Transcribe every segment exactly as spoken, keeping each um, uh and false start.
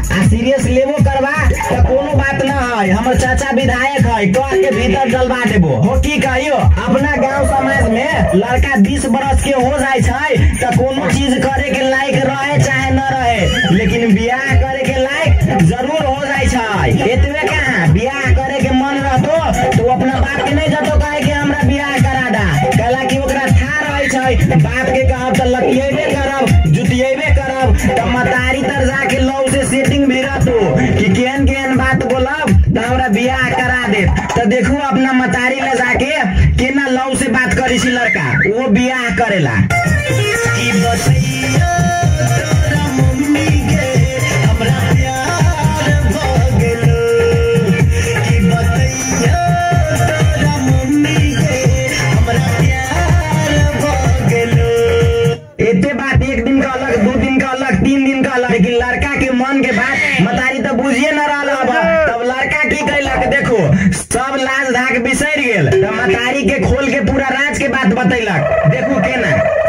आ सीरियस लेबो करबा तो कोनो बात ना है, हमर चाचा विधायक है, तो के भीतर डलवा देबो। हो की कहियो अपना गांव समाज में लड़का बीस बरस के हो जाय छै तो कोनो चीज करे के लायक रहे चाहे न रहे, लेकिन बियाह करे के लायक जरूर हो जाय छै। एतबे कहां बियाह करे के मन रहतो तो अपना बाप के नहीं जतो कहे कि हमरा बियाह करा दा, कहला कि ओकरा था रहे छै बाप के कहब त लतियेबे करब जुतियेबे करब त मतारी तर जाके लव से सेटिंग भी रहतो कि केहन केहन बात बोलब त हमरा बियाह करा दे। त देखू अपना मतारी ले जाके केना लव से बात करी छी लड़का, वो बियाह करेला। ई बतैया तोरा मम्मी के हमरा प्यार भ गेलो, ई बतैया तोरा मम्मी के हमरा प्यार भ गेलो। एते बात एक दिन का अलग, दो दिन का अलग, तीन दिन का अलग, लेकिन लड़का के मन के बात मतारी तो बुझिए न रहा। तब लड़का की कैलक देखो, सब लाज धाक बिसर गेल त मतारी के खोल के पूरा राज के बात बतैलक। देखू केना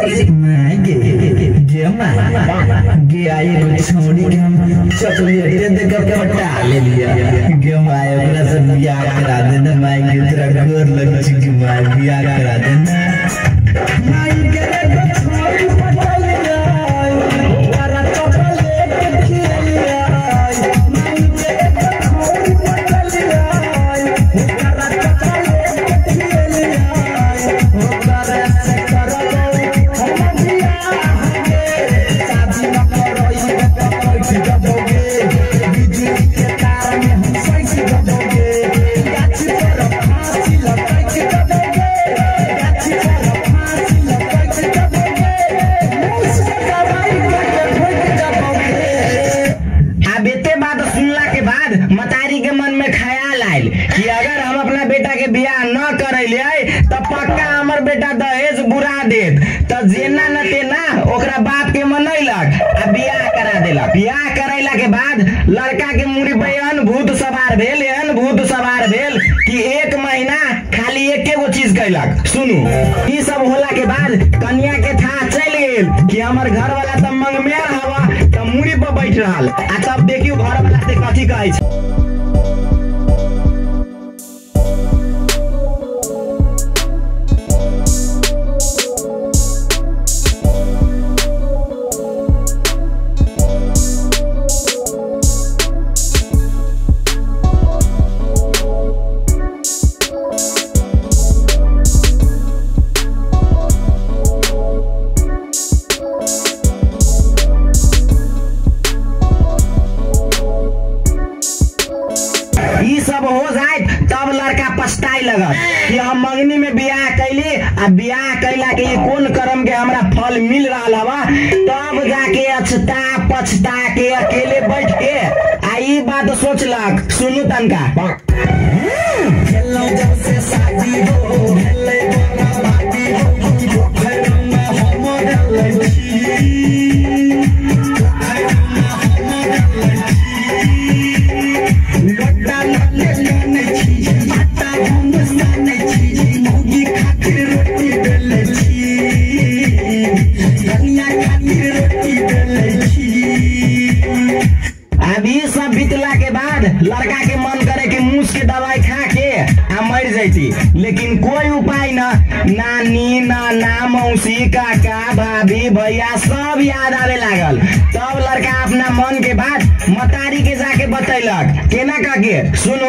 गे आई छोड़ी के हम चॉकलेट दे कर के बटा ले लिया गे माय ओकरा से बियाह करा देना, माय के तरह गोर लग छी कि माय बियाह करा देना। माय के छोड़ी पटा लिया ओकरा चॉकलेट खिलिया, माय के छोड़ी पटा लिया ओकरा चॉकलेट खिलिया, ओकरा से करो हम बियाह शादी न करई पैसे दबोगे, बिजली के तार में हम पैसे दबोगे, गाछी पर फांसी लगाई के दबोगे, गाछी पर फांसी लगाई के दबोगे, मुझसे दवाई करके फेंक दबोगे। अब एते बात सुनला के बाद मतारी के मन में ख्याल आयल कि अगर हम अपना बेटा के बियाह न करैलिए त पक्का हमर बेटा दहेज बुरा देत, त जेना न तेना ओकरा बाप के मनैलक आ बियाह करा देलक। बियाह करैला के बाद लड़का के मुड़ी पे एहन भूत सवार भेल, एहन भूत सवार भेल कि एक महीना खाली एके गो चीज कैलक। सुनू, ई सब होला के बाद कन्या के था चल गेल कि हमर घर वाला त मंगमेर हवा त मुड़ी पर बैठ रहल, आ तब देखियो घर वाला से कथी कहै छै। कि हम मंगनी में बियाह कैली आ बियाह कैला के ये कौन कर्म के हमरा फल मिल रहा हवा, तब जाके अछता पछता के अकेले बैठ के आ ई बात सोचलक। सुनू तनका जब से शादी हो भेलै बाटी हो घर में हम लड़की लड़का के मन करे कि मूस के दवाई खा के आ मर जाती, लेकिन कोई उपाय ना, नानी नाना मौसी काका भाभी भैया सब याद आवे लागल। तब लड़का अपना मन के बात मतारी के जाके बतैलक। केना करके सुनो,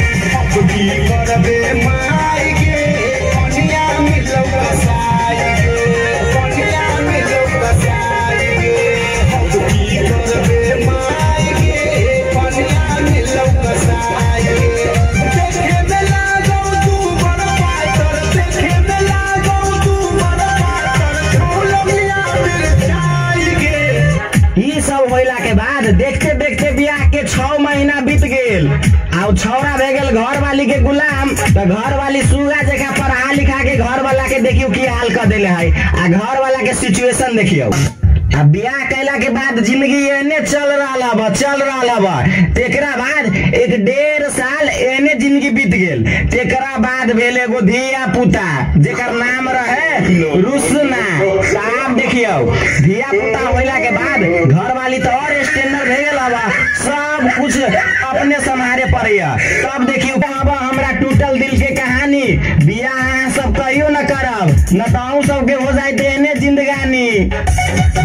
के बाद देखते देखते बियाह के छह महीना बीत गेल आ छौरा भे गेल घर वाली के गुलाम। तो घर वाली सुगा जगह पढ़ा लिखा के घर वाला के देखियो की हाल कर देले है, आ घर वाला के सिचुएशन देखियो। अब बियाह कैला के बाद जिंदगी एने चल रहा बा चल रहा बा तेकरा बाद एक डेढ़ साल एने जिंदगी बीत गेल। तेकरा बाद भेल एगो धिया पुता जेकर नाम रहे रुसना। साहब देखियो देखियो धिया पुता होला के बाद घर वाली तो और स्टैंडर्ड भे गेल बा, सब कुछ अपने संभाले पड़िया। तब देखियो अब हमरा टूटल दिल के कहानी, बियाह सब कहियो न करब न तो सबके हो जाए जिंदगानी।